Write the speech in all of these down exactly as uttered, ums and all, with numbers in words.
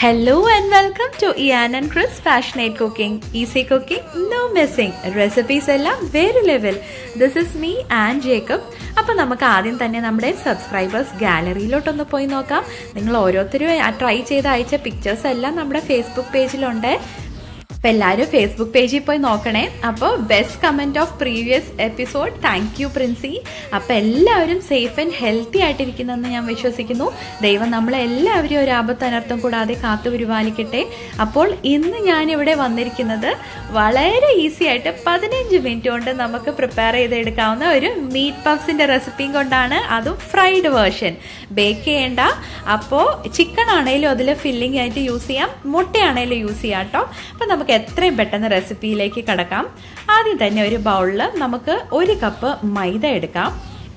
Hello and welcome to Ian and Chris Passionate Cooking. Easy cooking, no missing. Recipes എല്ലാം വേറെ level. This is me and Jacob. അപ്പോൾ നമുക്ക് ആദ്യം തന്നെ നമ്മുടെ സബ്സ്ക്രൈബേഴ്സ് ഗാലറിയിലോട്ടൊന്ന് പോയി നോക്കാം. നിങ്ങൾ ഓരോരുത്തരും ട്രൈ ചെയ്ത് അയച്ച പിക്ചേഴ്സ് എല്ലാം നമ്മുടെ ഫേസ്ബുക്ക് പേജിലുണ്ട്. അപ്പോൾ എല്ലാവരും ഫേസ്ബുക്ക് പേജിൽ പോയി നോക്കണേ. അപ്പോൾ best comment of previous episode, thank you Princy. അപ്പോൾ എല്ലാവരും സേഫ് ആൻഡ് ഹെൽത്തി ആയിട്ടിരിക്കുന്നെന്ന് ഞാൻ വിശ്വസിക്കുന്നു. ദൈവം നമ്മളെല്ലാവരും ഒരു ആപത്ത് അനർത്ഥം കൂടാതെ കാത്തു പരിപാലിക്കട്ടെ. അപ്പോൾ ഇന്ന് ഞാനിവിടെ വന്നിരിക്കുന്നത് വളരെ ഈസി ആയിട്ട് പതിനഞ്ച് മിനിറ്റ് കൊണ്ട് നമുക്ക് പ്രിപ്പയർ ചെയ്തെടുക്കാവുന്ന ഒരു മീറ്റ് പഫ്സിൻ്റെ റെസിപ്പിയും കൊണ്ടാണ്. അതും ഫ്രൈഡ് വേർഷൻ, ബേക്ക് ചെയ്യേണ്ട. അപ്പോൾ ചിക്കൻ ആണെങ്കിലും അതിൽ ഫില്ലിംഗ് ആയിട്ട് യൂസ് ചെയ്യാം, മുട്ടയാണെങ്കിലും യൂസ് ചെയ്യാം കേട്ടോ. അപ്പം നമുക്ക് എത്രയും പെട്ടെന്ന് റെസിപ്പിയിലേക്ക് കടക്കാം. ആദ്യം തന്നെ ഒരു ബൗളിൽ നമുക്ക് ഒരു കപ്പ് മൈദ എടുക്കാം.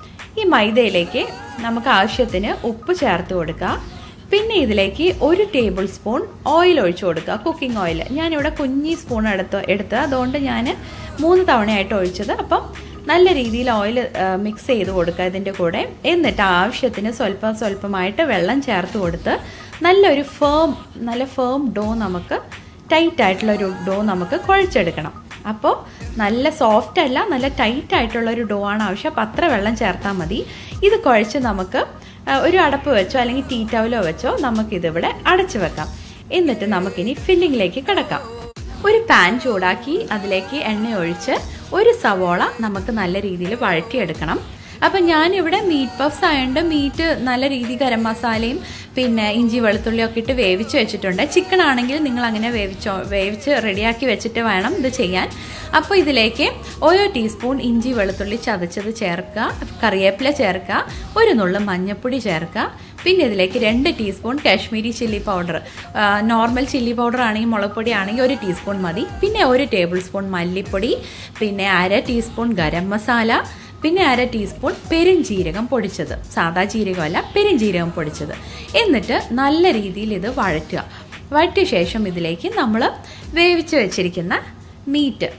ഈ മൈദയിലേക്ക് നമുക്ക് ആവശ്യത്തിന് ഉപ്പ് ചേർത്ത് കൊടുക്കുക. പിന്നെ ഇതിലേക്ക് ഒരു ടേബിൾ സ്പൂൺ ഓയിൽ ഒഴിച്ചു കൊടുക്കുക, കുക്കിംഗ് ഓയിൽ. ഞാനിവിടെ കുഞ്ഞി സ്പൂൺ എടുത്ത് എടുത്ത് അതുകൊണ്ട് ഞാൻ മൂന്ന് തവണയായിട്ട് ഒഴിച്ചത്. അപ്പം നല്ല രീതിയിൽ ഓയിൽ മിക്സ് ചെയ്ത് കൊടുക്കുക ഇതിൻ്റെ കൂടെ. എന്നിട്ട് ആവശ്യത്തിന് സ്വല്പം സ്വല്പമായിട്ട് വെള്ളം ചേർത്ത് കൊടുത്ത് നല്ലൊരു ഫേം നല്ല ഫേം ഡോ നമുക്ക് ടൈറ്റ് ആയിട്ടുള്ളൊരു ഡോ നമുക്ക് കുഴച്ചെടുക്കണം. അപ്പോൾ നല്ല സോഫ്റ്റ് അല്ല, നല്ല ടൈറ്റ് ആയിട്ടുള്ളൊരു ഡോ ആണ് ആവശ്യം. അപ്പം അത്ര വെള്ളം ചേർത്താൽ മതി. ഇത് കുഴച്ച് നമുക്ക് ഒരു അടപ്പ് വെച്ചോ അല്ലെങ്കിൽ ടീ ടവലോ വെച്ചോ നമുക്കിതിവിടെ അടച്ചു വെക്കാം. എന്നിട്ട് നമുക്കിനി ഫില്ലിങ്ങിലേക്ക് കിടക്കാം. ഒരു പാൻ ചൂടാക്കി അതിലേക്ക് എണ്ണ ഒഴിച്ച് ഒരു സവോള നമുക്ക് നല്ല രീതിയിൽ വഴറ്റിയെടുക്കണം. അപ്പം ഞാനിവിടെ മീറ്റ് പഫ്സ് ആയതുകൊണ്ട് മീറ്റ് നല്ല രീതിയിൽ ഗരം മസാലയും പിന്നെ ഇഞ്ചി വെളുത്തുള്ളി ഒക്കെ ഇട്ട് വേവിച്ച് വെച്ചിട്ടുണ്ട്. ചിക്കൻ ആണെങ്കിൽ നിങ്ങൾ അങ്ങനെ വേവിച്ചോ വേവിച്ച് റെഡിയാക്കി വെച്ചിട്ട് വേണം ഇത് ചെയ്യാൻ. അപ്പോൾ ഇതിലേക്ക് ഓരോ ടീസ്പൂൺ ഇഞ്ചി വെളുത്തുള്ളി ചതച്ചത് ചേർക്കുക, കറിവേപ്പില ചേർക്കുക, ഒരു നുള്ളു മഞ്ഞൾപ്പൊടി ചേർക്കുക. പിന്നെ ഇതിലേക്ക് രണ്ട് teaspoon Kashmiri chilli powder, normal chilli powder ആണെങ്കിൽ മുളക് പൊടി ആണെങ്കിൽ ഒരു ടീസ്പൂൺ മതി. പിന്നെ ഒരു ടേബിൾ സ്പൂൺ മല്ലിപ്പൊടി, പിന്നെ അര ടീസ്പൂൺ ഗരം മസാല, പിന്നെ അര ടീസ്പൂൺ പെരുംജീരകം പൊടിച്ചത്, സാദാ ജീരകമല്ല പെരുംജീരകം പൊടിച്ചത്. എന്നിട്ട് നല്ല രീതിയിൽ ഇത് വഴറ്റുക. വഴറ്റിയ ശേഷം ഇതിലേക്ക് നമ്മൾ വേവിച്ച് വെച്ചിരിക്കുന്ന മീറ്റ്,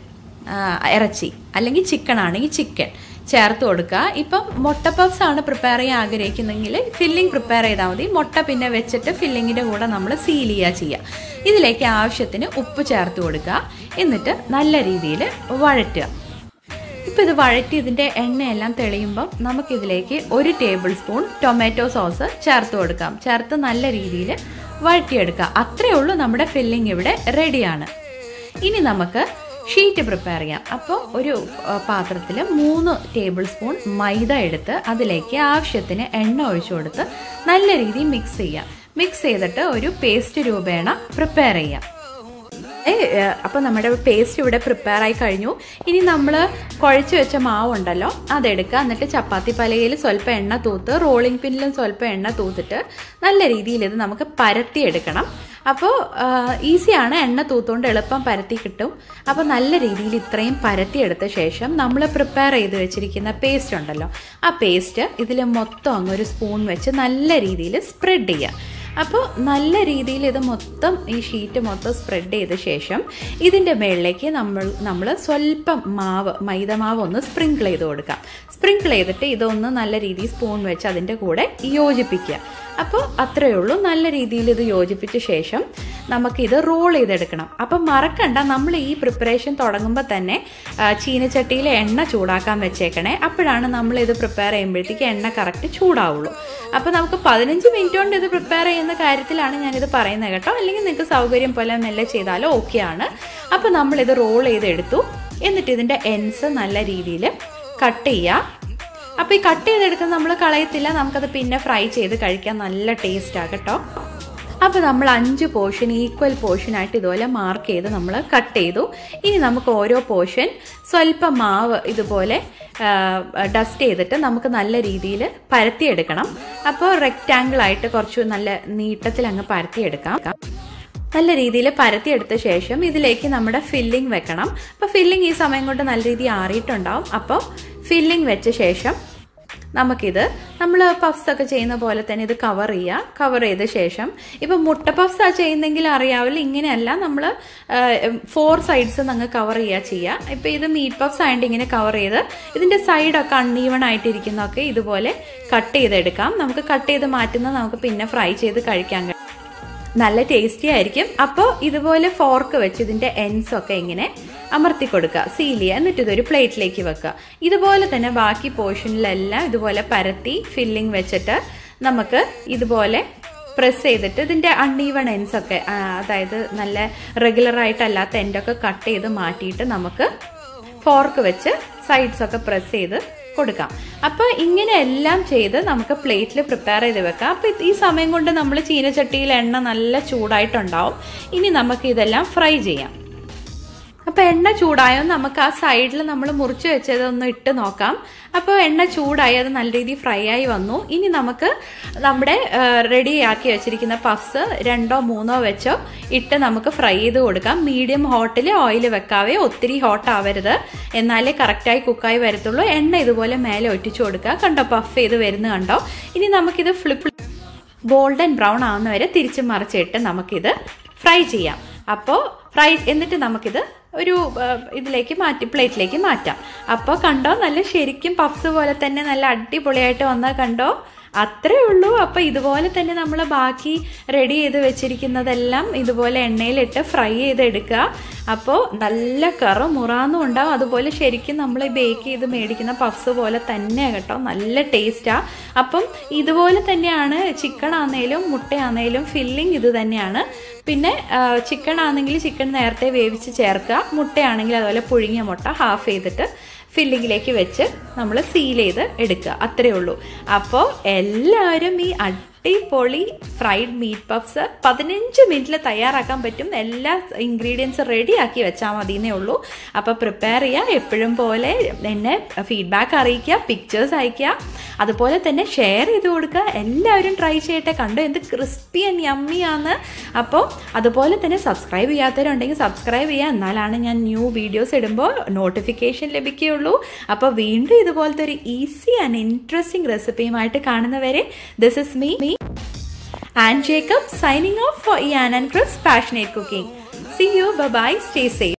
ഇറച്ചി അല്ലെങ്കിൽ ചിക്കൻ ആണെങ്കിൽ ചിക്കൻ ചേർത്ത് കൊടുക്കുക. ഇപ്പം മുട്ട പഫ്സ് ആണ് പ്രിപ്പയർ ചെയ്യാൻ ആഗ്രഹിക്കുന്നെങ്കിൽ ഫില്ലിംഗ് പ്രിപ്പയർ ചെയ്താൽ മതി. മുട്ട പിന്നെ വെച്ചിട്ട് ഫില്ലിങ്ങിൻ്റെ കൂടെ നമ്മൾ സീൽ ചെയ്യുക ചെയ്യുക. ഇതിലേക്ക് ആവശ്യത്തിന് ഉപ്പ് ചേർത്ത് കൊടുക്കുക. എന്നിട്ട് നല്ല രീതിയിൽ വഴറ്റുക. ഇപ്പോൾ ഇത് വഴറ്റി ഇതിൻ്റെ എണ്ണയെല്ലാം തെളിയുമ്പം നമുക്കിതിലേക്ക് ഒരു ടേബിൾ സ്പൂൺ ടൊമാറ്റോ സോസ് ചേർത്ത് കൊടുക്കാം. ചേർത്ത് നല്ല രീതിയിൽ വഴറ്റിയെടുക്കുക. അത്രയേ ഉള്ളൂ, നമ്മുടെ ഫില്ലിംഗ് ഇവിടെ റെഡിയാണ്. ഇനി നമുക്ക് ഷീറ്റ് പ്രിപ്പയർ ചെയ്യാം. അപ്പോൾ ഒരു പാത്രത്തിൽ മൂന്ന് ടേബിൾ സ്പൂൺ മൈദ എടുത്ത് അതിലേക്ക് ആവശ്യത്തിന് എണ്ണ ഒഴിച്ചു കൊടുത്ത് നല്ല രീതിയിൽ മിക്സ് ചെയ്യാം. മിക്സ് ചെയ്തിട്ട് ഒരു പേസ്റ്റ് രൂപേണ പ്രിപ്പയർ ചെയ്യാം. അപ്പോൾ നമ്മുടെ പേസ്റ്റ് ഇവിടെ പ്രിപ്പയർ ആയി കഴിഞ്ഞു. ഇനി നമ്മൾ കുഴച്ച് വെച്ച മാവുണ്ടല്ലോ അതെടുക്കുക. എന്നിട്ട് ചപ്പാത്തി പലകയിൽ സ്വല്പം എണ്ണ തൂത്ത് റോളിംഗ് പിന്നിലും സ്വല്പം എണ്ണ തൂത്തിട്ട് നല്ല രീതിയിൽ ഇത് നമുക്ക് പരത്തിയെടുക്കണം. അപ്പോൾ ഈസിയാണ്, എണ്ണ തൂത്തുകൊണ്ട് എളുപ്പം പരത്തി കിട്ടും. അപ്പോൾ നല്ല രീതിയിൽ ഇത്രയും പരത്തിയെടുത്ത ശേഷം നമ്മൾ പ്രിപ്പയർ ചെയ്ത് വെച്ചിരിക്കുന്ന പേസ്റ്റ് ഉണ്ടല്ലോ ആ പേസ്റ്റ് ഇതിൽ മൊത്തം അങ്ങ് ഒരു സ്പൂൺ വെച്ച് നല്ല രീതിയിൽ സ്പ്രെഡ് ചെയ്യുക. അപ്പോൾ നല്ല രീതിയിൽ ഇത് മൊത്തം ഈ ഷീറ്റ് മൊത്തം സ്പ്രെഡ് ചെയ്ത ശേഷം ഇതിൻ്റെ മുകളിലേക്ക് നമ്മൾ നമ്മൾ സ്വല്പം മാവ് മൈദ മാവ് ഒന്ന് സ്പ്രിങ്കിൾ ചെയ്ത് കൊടുക്കാം. സ്പ്രിങ്കിൾ ചെയ്തിട്ട് ഇതൊന്ന് നല്ല രീതിയിൽ സ്പൂൺ വെച്ച് അതിൻ്റെ കൂടെ യോജിപ്പിക്കുക. അപ്പോൾ അത്രയേ ഉള്ളൂ. നല്ല രീതിയിൽ ഇത് യോജിപ്പിച്ച ശേഷം നമുക്കിത് റോൾ ചെയ്തെടുക്കണം. അപ്പം മറക്കണ്ട, നമ്മൾ ഈ പ്രിപ്പറേഷൻ തുടങ്ങുമ്പോൾ തന്നെ ചീനച്ചട്ടിയിൽ എണ്ണ ചൂടാക്കാൻ വെച്ചേക്കണേ. അപ്പോഴാണ് നമ്മളിത് പ്രിപ്പയർ ചെയ്യുമ്പോഴത്തേക്ക് എണ്ണ കറക്റ്റ് ചൂടാവുള്ളൂ. അപ്പോൾ നമുക്ക് പതിനഞ്ച് മിനിറ്റ് കൊണ്ട് ഇത് പ്രിപ്പയർ ചെയ്യുന്ന കാര്യത്തിലാണ് ഞാനിത് പറയുന്നത് കേട്ടോ. അല്ലെങ്കിൽ നിങ്ങൾക്ക് സൗകര്യം പോലെ മെല്ലെ ചെയ്താലോ ഓക്കെയാണ്. അപ്പോൾ നമ്മളിത് റോൾ ചെയ്തെടുത്തു. എന്നിട്ട് ഇതിൻ്റെ എൻഡ്സ് നല്ല രീതിയിൽ കട്ട് ചെയ്യുക. അപ്പോൾ ഈ കട്ട് ചെയ്തെടുക്കുന്നത് നമ്മൾ കളയത്തില്ല, നമുക്കത് പിന്നെ ഫ്രൈ ചെയ്ത് കഴിക്കാൻ നല്ല ടേസ്റ്റാണ് കേട്ടോ. അപ്പോൾ നമ്മൾ അഞ്ച് പോർഷൻ ഈക്വൽ പോർഷനായിട്ട് ഇതുപോലെ മാർക്ക് ചെയ്ത് നമ്മൾ കട്ട് ചെയ്തു. ഇനി നമുക്ക് ഓരോ പോർഷൻ സ്വല്പം മാവ് ഇതുപോലെ ഡസ്റ്റ് ചെയ്തിട്ട് നമുക്ക് നല്ല രീതിയിൽ പരത്തിയെടുക്കണം. അപ്പോൾ റെക്റ്റാങ്കിൾ ആയിട്ട് കുറച്ച് നല്ല നീട്ടത്തിൽ അങ്ങ് പരത്തിയെടുക്കാം. നല്ല രീതിയിൽ പരത്തിയെടുത്ത ശേഷം ഇതിലേക്ക് നമ്മുടെ ഫില്ലിംഗ് വെക്കണം. അപ്പോൾ ഫില്ലിംഗ് ഈ സമയം കൊണ്ട് നല്ല രീതിയിൽ ആറിയിട്ടുണ്ടാവും. അപ്പോൾ ഫില്ലിംഗ് വെച്ച ശേഷം നമുക്കിത് നമ്മൾ പഫ്സ് ഒക്കെ ചെയ്യുന്ന പോലെ തന്നെ ഇത് കവർ ചെയ്യുക. കവർ ചെയ്ത ശേഷം ഇപ്പം മുട്ട പഫ്സ് ആ ചെയ്യുന്നെങ്കിൽ അറിയാവില്ല, ഇങ്ങനെയല്ല നമ്മൾ ഫോർ സൈഡ്സ് അങ്ങ് കവർ ചെയ്യുക ചെയ്യുക. ഇപ്പം ഇത് മീറ്റ് പഫ്സ് ആയതുകൊണ്ട് ഇങ്ങനെ കവർ ചെയ്ത് ഇതിൻ്റെ സൈഡൊക്കെ അൺഈവൺ ആയിട്ടിരിക്കുന്നതൊക്കെ ഇതുപോലെ കട്ട് ചെയ്തെടുക്കാം. നമുക്ക് കട്ട് ചെയ്ത് മാറ്റുന്നത് നമുക്ക് പിന്നെ ഫ്രൈ ചെയ്ത് കഴിക്കാൻ കഴിയും. നല്ല ടേസ്റ്റി ആയിരിക്കും. അപ്പോൾ ഇതുപോലെ ഫോർക്ക് വെച്ച് ഇതിന്റെ എൻഡ്സ് ഒക്കെ ഇങ്ങനെ അമർത്തി കൊടുക്കുക, സീൽ ചെയ്യുക. എന്നിട്ട് ഇതൊരു പ്ലേറ്റിലേക്ക് വെക്കുക. ഇതുപോലെ തന്നെ ബാക്കി പോർഷനിലെല്ലാം ഇതുപോലെ പരത്തി ഫില്ലിംഗ് വെച്ചിട്ട് നമുക്ക് ഇതുപോലെ പ്രസ് ചെയ്തിട്ട് ഇതിന്റെ അൺഈവൺ എൻഡ്സ് ഒക്കെ, അതായത് നല്ല റെഗുലർ ആയിട്ടല്ലാത്ത എൻഡൊക്കെ കട്ട് ചെയ്ത് മാറ്റിയിട്ട് നമുക്ക് ഫോർക്ക് വെച്ച് സൈഡ്സ് ഒക്കെ പ്രസ് ചെയ്ത് കൊടുക്കാം. അപ്പൊ ഇങ്ങനെ എല്ലാം ചെയ്ത് നമുക്ക് പ്ലേറ്റിൽ പ്രിപ്പയർ ചെയ്ത് വെക്കാം. അപ്പൊ ഈ സമയം കൊണ്ട് നമ്മൾ ചീനച്ചട്ടിയിൽ എണ്ണ നല്ല ചൂടായിട്ടുണ്ടാവും. ഇനി നമുക്ക് ഇതെല്ലാം ഫ്രൈ ചെയ്യാം. അപ്പൊ എണ്ണ ചൂടായോ നമുക്ക് ആ സൈഡിൽ നമ്മൾ മുറിച്ച് വെച്ചതൊന്ന് ഇട്ട് നോക്കാം. അപ്പോൾ എണ്ണ ചൂടായി, അത് നല്ല രീതിയിൽ ഫ്രൈ ആയി വന്നു. ഇനി നമുക്ക് നമ്മുടെ റെഡിയാക്കി വെച്ചിരിക്കുന്ന പഫ്സ് രണ്ടോ മൂന്നോ വെച്ചോ ഇട്ട് നമുക്ക് ഫ്രൈ ചെയ്ത് കൊടുക്കാം. മീഡിയം ഹോട്ടിൽ ഓയിൽ വെക്കാവേ, ഒത്തിരി ഹോട്ട് ആവരുത്, എന്നാലേ കറക്റ്റായി കുക്കായി വരത്തുള്ളൂ. എണ്ണ ഇതുപോലെ മേലെ ഒറ്റിച്ചു കൊടുക്കുക. കണ്ടോ, പഫ് ചെയ്ത് വരുന്ന കണ്ടോ. ഇനി നമുക്കിത് ഫ്ലിപ്പ് ഗോൾഡൻ ബ്രൗൺ ആവുന്ന വരെ തിരിച്ചു മറിച്ചിട്ട് നമുക്കിത് ഫ്രൈ ചെയ്യാം. അപ്പോൾ ഫ്രൈ എന്നിട്ട് നമുക്കിത് ഒരു ഇതിലേക്ക് മാറ്റി പ്ലേറ്റിലേക്ക് മാറ്റാം. അപ്പോൾ കണ്ടോ, നല്ല ശരിക്കും പഫ്സ് പോലെ തന്നെ നല്ല അടിപൊളിയായിട്ട് വന്നാൽ കണ്ടോ, അത്രേ ഉള്ളൂ. അപ്പൊ ഇതുപോലെ തന്നെ നമ്മൾ ബാക്കി റെഡി ചെയ്ത് വെച്ചിരിക്കുന്നതെല്ലാം ഇതുപോലെ എണ്ണയിലിട്ട് ഫ്രൈ ചെയ്ത് എടുക്കുക. അപ്പോൾ നല്ല കറ മുറാന്നും ഉണ്ടാവും. അതുപോലെ ശരിക്കും നമ്മൾ ബേക്ക് ചെയ്ത് മേടിക്കുന്ന പഫ്സ് പോലെ തന്നെ കേട്ടോ, നല്ല ടേസ്റ്റാ. അപ്പം ഇതുപോലെ തന്നെയാണ് ചിക്കൻ ആണെങ്കിലും മുട്ടയാണെങ്കിലും ഫില്ലിംഗ് ഇത് തന്നെയാണ്. പിന്നെ ചിക്കൻ ആണെങ്കിൽ ചിക്കൻ നേരത്തെ വേവിച്ച് ചേർക്കുക, മുട്ടയാണെങ്കിൽ അതുപോലെ പുഴുങ്ങിയ മുട്ട ഹാഫ് ചെയ്തിട്ട് ഫില്ലിങ്ങിലേക്ക് വെച്ച് നമ്മൾ സീൽ ചെയ്ത് എടുക്കുക, അത്രയേ ഉള്ളൂ. അപ്പോൾ എല്ലാവരും ഈ അടിപൊളി ഫ്രൈഡ് മീറ്റ് പഫ്സ് പതിനഞ്ച് മിനിറ്റിൽ തയ്യാറാക്കാൻ പറ്റും. എല്ലാ ഇൻഗ്രീഡിയൻസ് റെഡി ആക്കി വെച്ചാൽ മതി എന്നേ ഉള്ളൂ. അപ്പോൾ പ്രിപ്പയർ ചെയ്യുക. എപ്പോഴും പോലെ എന്നെ ഫീഡ്ബാക്ക് അറിയിക്കുക, പിക്ചേഴ്സ് അയയ്ക്കുക, അതുപോലെ തന്നെ ഷെയർ ചെയ്ത് കൊടുക്കുക. എല്ലാവരും ട്രൈ ചെയ്യട്ടെ. കണ്ടോ എന്ത് ക്രിസ്പി ആൻഡ് യമ്മിയാന്ന്. അപ്പോൾ അതുപോലെ തന്നെ സബ്സ്ക്രൈബ് ചെയ്യാത്തവരുണ്ടെങ്കിൽ സബ്സ്ക്രൈബ് ചെയ്യുക, എന്നാലാണ് ഞാൻ ന്യൂ വീഡിയോസ് ഇടുമ്പോൾ നോട്ടിഫിക്കേഷൻ ലഭിക്കുകയുള്ളൂ. അപ്പോൾ വീണ്ടും ഇതുപോലത്തെ ഒരു ഈസി ആൻഡ് ഇൻട്രസ്റ്റിംഗ് റെസിപ്പിയുമായിട്ട് കാണുന്നവരെ, this is me and Jacob signing off for Ian and Chris Passionate Cooking. See you, bye bye, stay safe.